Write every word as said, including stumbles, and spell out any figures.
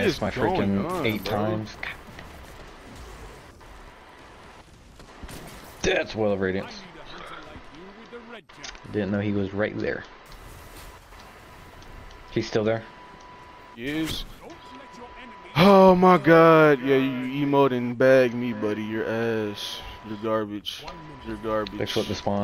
missed my freaking on, eight bro? times. That's well radiance. Didn't know he was right there. He's still there. Yes. Oh my god. Yeah, you emote and bag me, buddy. Your ass. You're garbage. You're garbage. They flipped the spawn.